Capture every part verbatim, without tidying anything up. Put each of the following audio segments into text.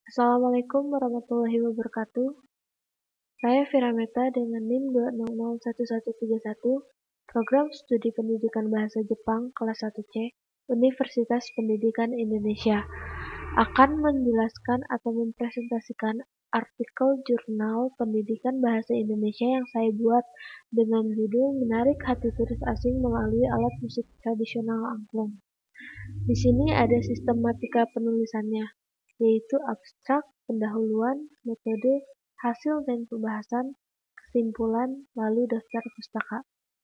Assalamualaikum warahmatullahi wabarakatuh. Saya Firameta dengan NIM dua nol nol satu satu tiga satu, Program Studi Pendidikan Bahasa Jepang kelas satu C, Universitas Pendidikan Indonesia, akan menjelaskan atau mempresentasikan artikel jurnal pendidikan bahasa Indonesia yang saya buat dengan judul Menarik Hati Turis Asing Melalui Alat Musik Tradisional Angklung. Di sini ada sistematika penulisannya, yaitu abstrak, pendahuluan, metode, hasil dan pembahasan, kesimpulan, lalu daftar pustaka.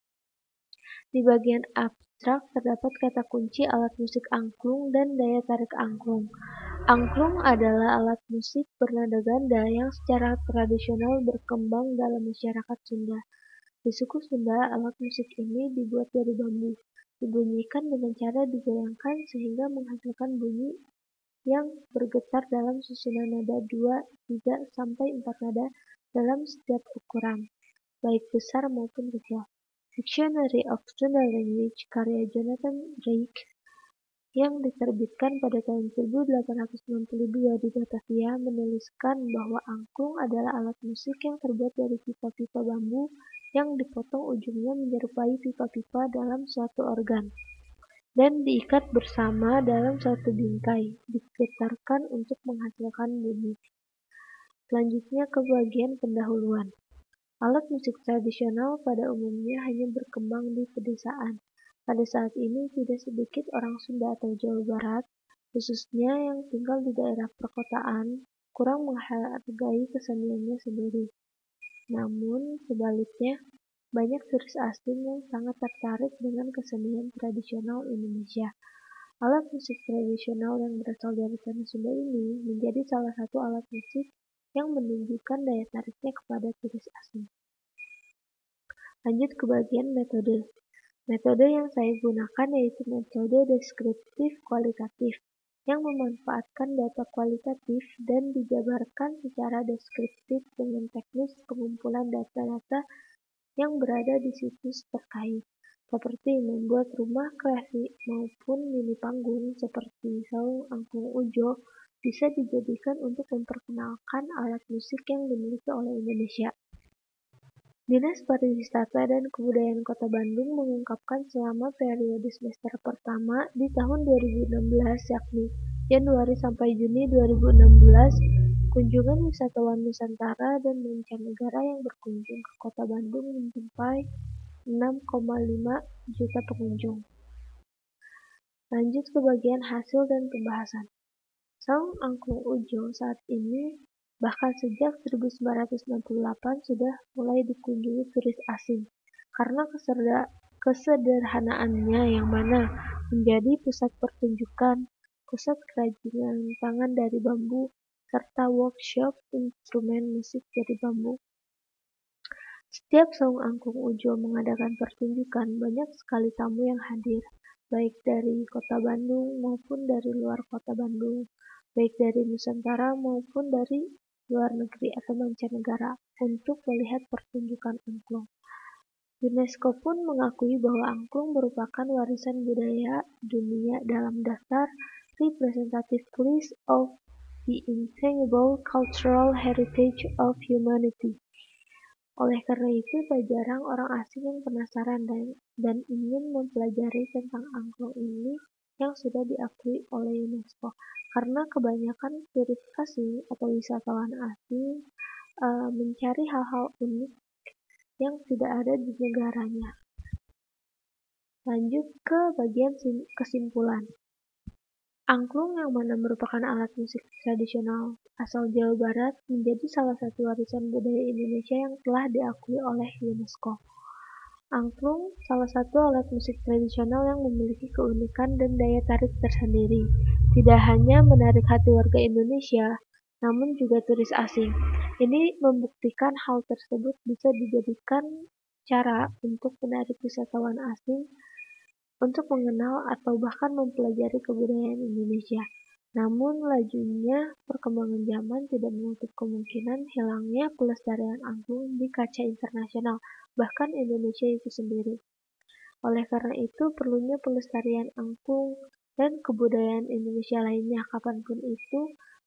Di bagian abstrak terdapat kata kunci alat musik angklung dan daya tarik angklung. Angklung adalah alat musik bernada ganda yang secara tradisional berkembang dalam masyarakat Sunda. Di suku Sunda, alat musik ini dibuat dari bambu, dibunyikan dengan cara digoyangkan sehingga menghasilkan bunyi yang bergetar dalam susunan nada dua, tiga, sampai empat nada dalam setiap ukuran, baik besar maupun kecil. Dictionary of Sunda Language karya Jonathan Reich yang diterbitkan pada tahun seribu delapan ratus enam puluh dua di Batavia menuliskan bahwa angklung adalah alat musik yang terbuat dari pipa-pipa bambu yang dipotong ujungnya menyerupai pipa-pipa dalam suatu organ dan diikat bersama dalam suatu bingkai, digetarkan untuk menghasilkan bunyi. Selanjutnya ke bagian pendahuluan. Alat musik tradisional pada umumnya hanya berkembang di pedesaan. Pada saat ini tidak sedikit orang Sunda atau Jawa Barat, khususnya yang tinggal di daerah perkotaan, kurang menghargai keseniannya sendiri. Namun, sebaliknya, banyak turis asing yang sangat tertarik dengan kesenian tradisional Indonesia. Alat musik tradisional yang berasal dari tanah Sunda ini menjadi salah satu alat musik yang menunjukkan daya tariknya kepada turis asing. Lanjut ke bagian metode. Metode yang saya gunakan yaitu metode deskriptif kualitatif, yang memanfaatkan data kualitatif dan dijabarkan secara deskriptif dengan teknis pengumpulan data-data yang berada di situs terkait, seperti membuat rumah kreasi maupun mini panggung seperti Saung Angklung Ujo bisa dijadikan untuk memperkenalkan alat musik yang dimiliki oleh Indonesia. Dinas Pariwisata dan Kebudayaan Kota Bandung mengungkapkan selama periode semester pertama di tahun dua ribu enam belas yakni Januari sampai Juni dua ribu enam belas, kunjungan wisatawan Nusantara dan mancanegara yang berkunjung ke Kota Bandung mencapai enam koma lima juta pengunjung. Lanjut ke bagian hasil dan pembahasan. Saung Angklung Ujo saat ini bahkan sejak seribu sembilan ratus enam puluh delapan sudah mulai dikunjungi turis asing karena kesederhanaannya yang mana menjadi pusat pertunjukan, pusat kerajinan tangan dari bambu, serta workshop instrumen musik dari bambu. Setiap Saung Angklung Ujo mengadakan pertunjukan, banyak sekali tamu yang hadir, baik dari kota Bandung maupun dari luar kota Bandung, baik dari Nusantara maupun dari luar negeri atau mancanegara, untuk melihat pertunjukan angklung. UNESCO pun mengakui bahwa angklung merupakan warisan budaya dunia dalam daftar Representative List of the Intangible Cultural Heritage of Humanity. Oleh karena itu, tak jarang orang asing yang penasaran dan, dan ingin mempelajari tentang angklung ini yang sudah diakui oleh UNESCO. Karena kebanyakan turis asing atau wisatawan asing uh, mencari hal-hal unik yang tidak ada di negaranya. Lanjut ke bagian kesimpulan. Angklung yang mana merupakan alat musik tradisional asal Jawa Barat menjadi salah satu warisan budaya Indonesia yang telah diakui oleh UNESCO. Angklung salah satu alat musik tradisional yang memiliki keunikan dan daya tarik tersendiri. Tidak hanya menarik hati warga Indonesia, namun juga turis asing. Ini membuktikan hal tersebut bisa dijadikan cara untuk menarik wisatawan asing untuk mengenal atau bahkan mempelajari kebudayaan Indonesia. Namun lajunya perkembangan zaman tidak menutup kemungkinan hilangnya pelestarian angklung di kaca internasional, bahkan Indonesia itu sendiri. Oleh karena itu, perlunya pelestarian angklung dan kebudayaan Indonesia lainnya kapanpun itu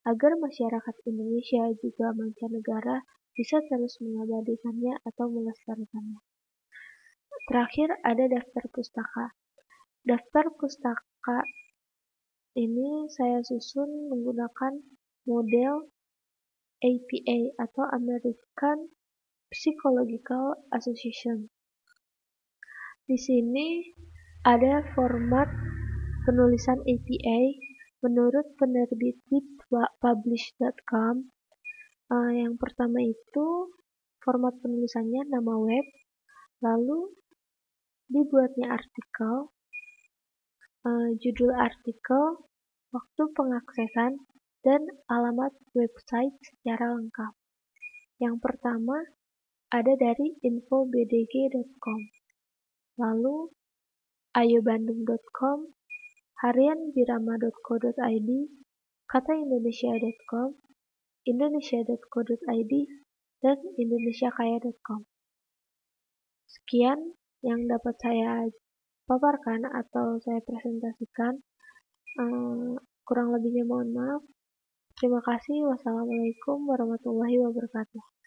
agar masyarakat Indonesia juga mancanegara bisa terus mengabadikannya atau melestarikannya. Terakhir ada daftar pustaka. Daftar pustaka ini saya susun menggunakan model A P A atau American Psychological Association. Di sini ada format penulisan A P A menurut penerbit bitpublish dot com. Uh, yang pertama itu format penulisannya nama web, lalu dibuatnya artikel, uh, judul artikel, waktu pengaksesan, dan alamat website secara lengkap. Yang pertama ada dari info b d g dot com, lalu ayobandung dot com, harianbirama dot co dot i d, kataindonesia dot com, indonesia dot co dot i d, dan indonesiakaya dot com. Sekian yang dapat saya paparkan atau saya presentasikan. Uh, kurang lebihnya mohon maaf. Terima kasih. Wassalamualaikum warahmatullahi wabarakatuh.